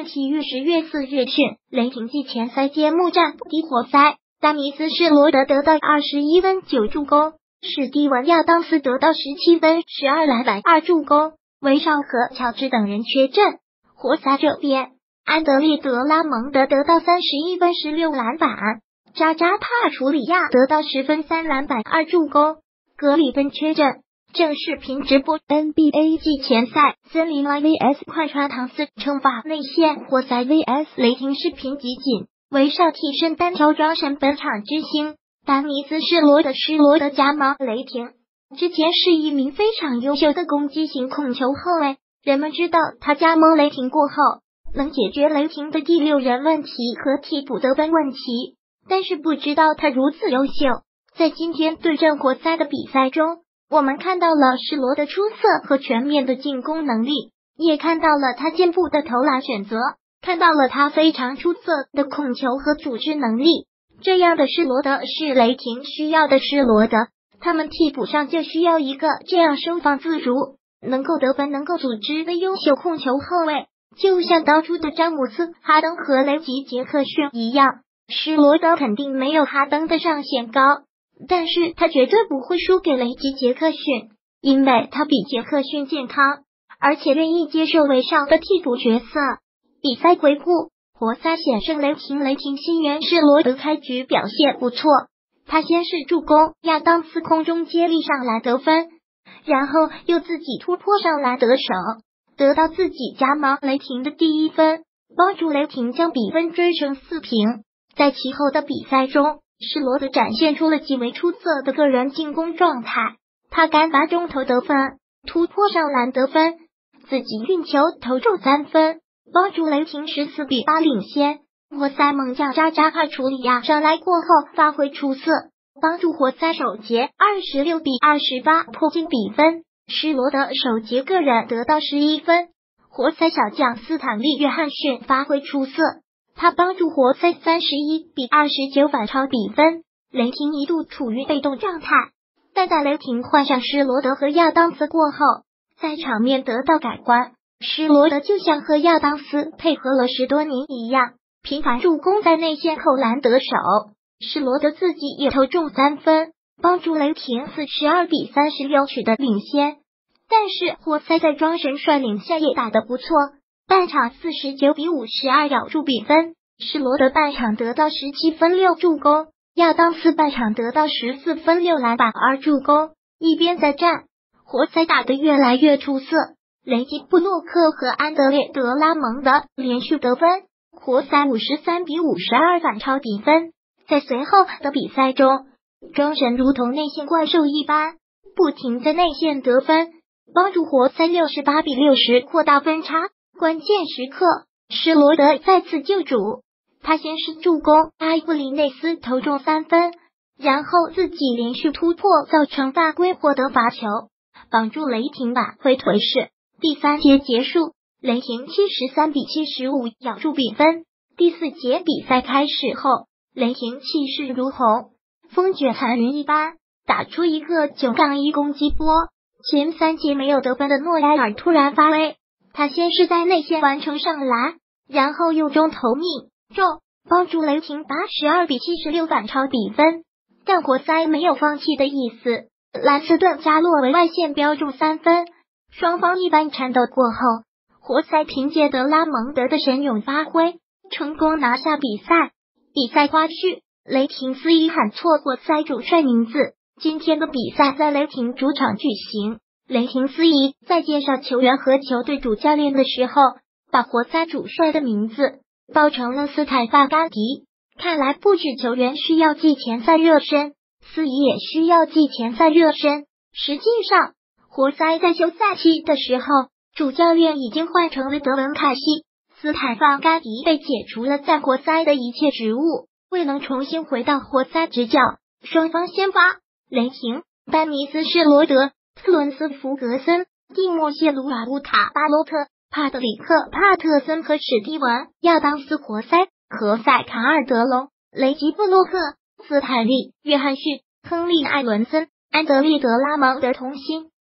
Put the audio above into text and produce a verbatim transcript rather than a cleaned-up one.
体育十月四日讯，雷霆季前赛揭幕战不敌活塞，丹尼斯·施罗德得到二十一分九助攻，史蒂文·亚当斯得到十七分十二篮板二助攻，威少和乔治等人缺阵。活塞这边，安德烈·德拉蒙德得到三十一分十六篮板，扎扎帕楚里亚得到十分三篮板二助攻，格里芬缺阵。正视频直播 N B A 季前赛，森林狼 V S 快船唐斯称霸内线，活塞 V S 雷霆视频集锦。威少替身单挑庄神本场之星，丹尼斯·施罗德施罗德加盟雷霆。之前是一名非常优秀的攻击型控球后卫，人们知道他加盟雷霆过后，能解决雷霆的第六人问题和替补得分问题，但是不知道他如此优秀。在今天对阵活塞的比赛中，我们看到了施罗德出色和全面的进攻能力，也看到了他进步的投篮选择，看到了他非常出色的控球和组织能力。这样的施罗德是雷霆需要的施罗德，他们替补上就需要一个这样收放自如，能够得分能够组织的优秀控球后卫，就像当初的詹姆斯、哈登和雷吉·杰克逊一样。施罗德肯定没有哈登的上限高，但是他绝对不会输给雷吉·杰克逊，因为他比杰克逊健康，而且愿意接受威少的替补角色。比赛回顾，活塞险胜雷霆，雷霆新援施罗德开局表现不错，他先是助攻，亚当斯空中接力上篮得分，然后又自己突破上篮得手，得到自己加盟雷霆的第一分，帮助雷霆将比分追成四平。在其后的比赛中，施罗德展现出了极为出色的个人进攻状态，他敢罚中投得分，突破上篮得分，自己运球投中三分，帮助雷霆十四比八领先。活塞猛将扎扎帕楚里亚上来过后发挥出色，帮助活塞首节二十六比二十八迫近比分。施罗德首节个人得到十一分，活塞小将斯坦利·约翰逊发挥出色，他帮助活塞三十一比二十九反超比分。雷霆一度处于被动状态，但在雷霆换上施罗德和亚当斯过后，在场面得到改观。施罗德就像和亚当斯配合了十多年一样，频繁助攻，在内线扣篮得手。施罗德自己也投中三分，帮助雷霆四十二比三十六取得领先。但是活塞在庄神率领下也打得不错，半场四十九比五十二咬住比分。施罗德半场得到十七分六助攻，亚当斯半场得到十四分六篮板二助攻。一边再战，活塞打得越来越出色，雷吉·布洛克和安德烈·德拉蒙德连续得分，活塞五十三比五十二反超比分。在随后的比赛中，庄神如同内线怪兽一般，不停在内线得分，帮助活塞六十八比六十扩大分差。关键时刻，施罗德再次救主，他先是助攻，阿布里内斯投中三分，然后自己连续突破造成犯规获得罚球，帮助雷霆挽回颓势。第三节结束，雷霆七十三比七十五咬住比分。第四节比赛开始后，雷霆气势如虹，风卷残云一般，打出一个九杠一攻击波。前三节没有得分的诺埃尔突然发威，他先是在内线完成上篮，然后又中投命中，帮助雷霆八十二比七十六反超比分。但活塞没有放弃的意思，兰斯顿加洛维外线标中三分，双方一番缠斗过后，活塞凭借德拉蒙德的神勇发挥，成功拿下比赛。比赛花絮，雷霆司仪喊错活塞主帅名字。今天的比赛在雷霆主场举行，雷霆司仪在介绍球员和球队主教练的时候，把活塞主帅的名字报成了斯泰范甘迪。看来不止球员需要季前赛热身，司仪也需要季前赛热身。实际上，活塞在休赛期的时候，主教练已经换成了德文凯西，斯泰范甘迪被解除了在活塞的一切职务，未能重新回到活塞执教。双方先发，雷霆丹尼斯·施罗德、特伦斯·弗格森、蒂莫谢·卢瓦乌塔、巴洛特、帕特里克·帕特森和史蒂文·亚当斯。活塞何塞·卡尔德隆、雷吉·布洛克、斯坦利·约翰逊、亨利·艾伦森、安德烈·德拉蒙德同心。